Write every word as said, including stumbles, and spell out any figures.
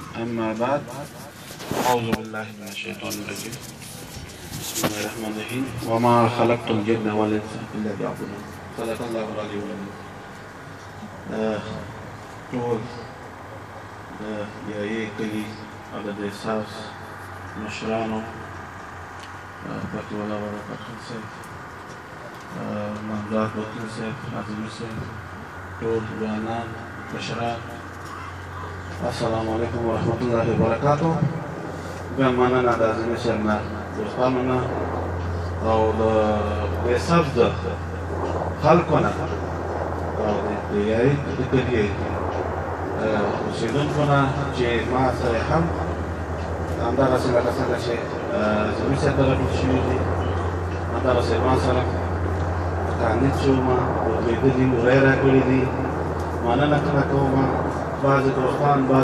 أما بعد أعوذ بالله من الشيطان الرجيم بسم الله الرحمن الرحيم وما خلقت الجن والإنس إلا ليعبدون صدق الله العلي العظيم. ټول د یایې کلي او د دې ساوس مشرانو پټي والا برکت خان صاحب ممداد وکیل صاحب عظیمي صاحب ټول ځوانان مشران السلام علیکم ورحمت الله وبرکاتو. بیا مننه د عظیمي صاحب نه دوستانو نه او د دې سبز د خلکو نه او د یایې د کلي اوسېدونکو نه چې ما سره هم همدغسې لکه څنګه چې عظیمي صاحب ته راټول شوي دي همدغسې ما سره کاندید شوم ورلېږلي وری راکړي دي مننه کله کوم بعضې دوستان